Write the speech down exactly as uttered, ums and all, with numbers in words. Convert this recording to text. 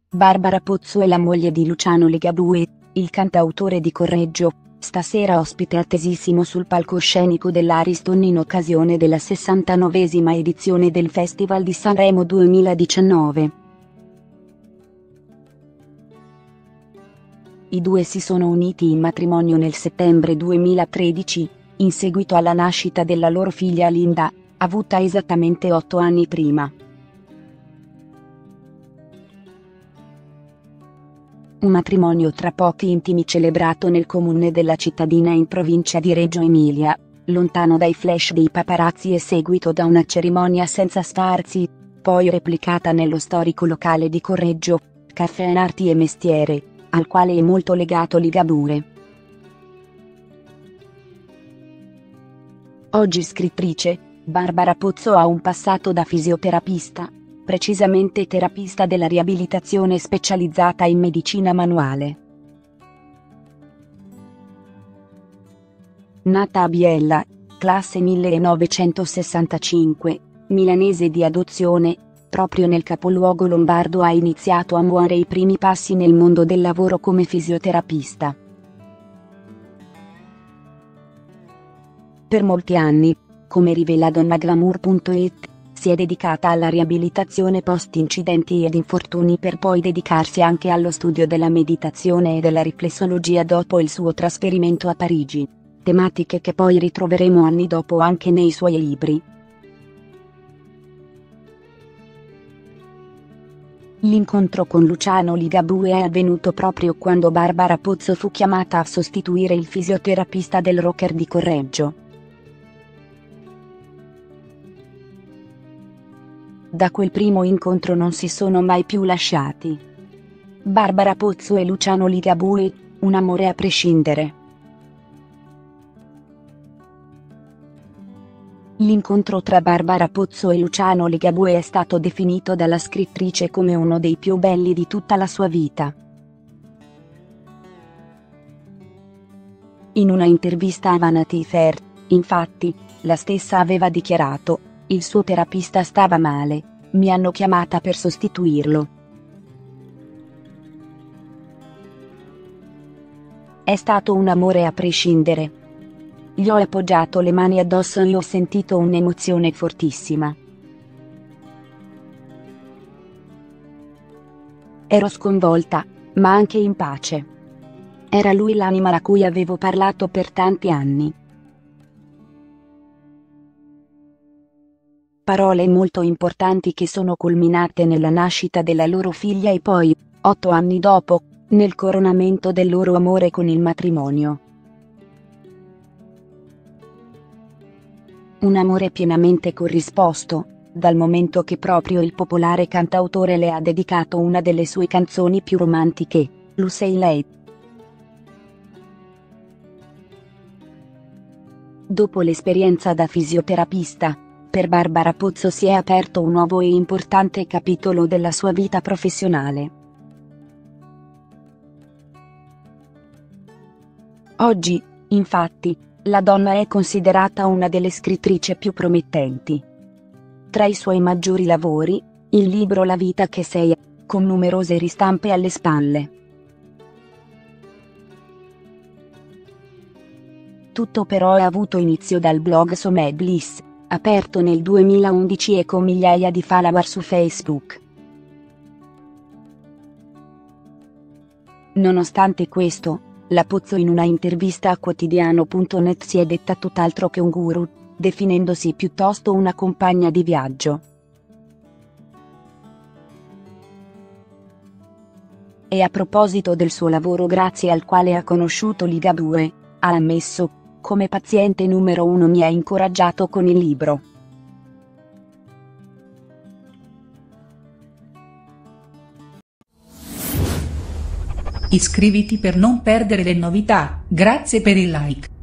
Barbara Pozzo è la moglie di Luciano Ligabue, il cantautore di Correggio, stasera ospite attesissimo sul palcoscenico dell'Ariston in occasione della sessantanovesima edizione del Festival di Sanremo duemiladiciannove. I due si sono uniti in matrimonio nel settembre duemilatredici, in seguito alla nascita della loro figlia Linda, avuta esattamente otto anni prima. Un matrimonio tra pochi intimi celebrato nel comune della cittadina in provincia di Reggio Emilia, lontano dai flash dei paparazzi e seguito da una cerimonia senza sfarzi, poi replicata nello storico locale di Correggio, Caffè Arti e Mestiere, al quale è molto legato Ligabue. Oggi scrittrice, Barbara Pozzo ha un passato da fisioterapista, precisamente terapista della riabilitazione specializzata in medicina manuale. Nata a Biella, classe millenovecentosessantacinque, milanese di adozione, proprio nel capoluogo lombardo ha iniziato a muovere i primi passi nel mondo del lavoro come fisioterapista. Per molti anni, come rivela donnaglamour punto it, si è dedicata alla riabilitazione post-incidenti ed infortuni per poi dedicarsi anche allo studio della meditazione e della riflessologia dopo il suo trasferimento a Parigi, tematiche che poi ritroveremo anni dopo anche nei suoi libri. L'incontro con Luciano Ligabue è avvenuto proprio quando Barbara Pozzo fu chiamata a sostituire il fisioterapista del rocker di Correggio. Da quel primo incontro non si sono mai più lasciati. Barbara Pozzo e Luciano Ligabue, un amore a prescindere. L'incontro tra Barbara Pozzo e Luciano Ligabue è stato definito dalla scrittrice come uno dei più belli di tutta la sua vita. In una intervista a Vanity Fair, infatti, la stessa aveva dichiarato: "Il suo terapista stava male, mi hanno chiamata per sostituirlo. È stato un amore a prescindere. Gli ho appoggiato le mani addosso e ho sentito un'emozione fortissima. Ero sconvolta, ma anche in pace. Era lui l'anima a cui avevo parlato per tanti anni." Parole molto importanti che sono culminate nella nascita della loro figlia e poi, otto anni dopo, nel coronamento del loro amore con il matrimonio. Un amore pienamente corrisposto, dal momento che proprio il popolare cantautore le ha dedicato una delle sue canzoni più romantiche, Lu sei lei. Dopo l'esperienza da fisioterapista, per Barbara Pozzo si è aperto un nuovo e importante capitolo della sua vita professionale. Oggi, infatti, la donna è considerata una delle scrittrici più promettenti. Tra i suoi maggiori lavori, il libro La vita che sei, con numerose ristampe alle spalle. Tutto però è avuto inizio dal blog Some Bliss, aperto nel duemilaundici e con migliaia di follower su Facebook. Nonostante questo, la Pozzo in una intervista a quotidiano punto net si è detta tutt'altro che un guru, definendosi piuttosto una compagna di viaggio. E a proposito del suo lavoro grazie al quale ha conosciuto Ligabue, ha ammesso: "Come paziente numero uno mi ha incoraggiato con il libro. Iscriviti per non perdere le novità, grazie per il like.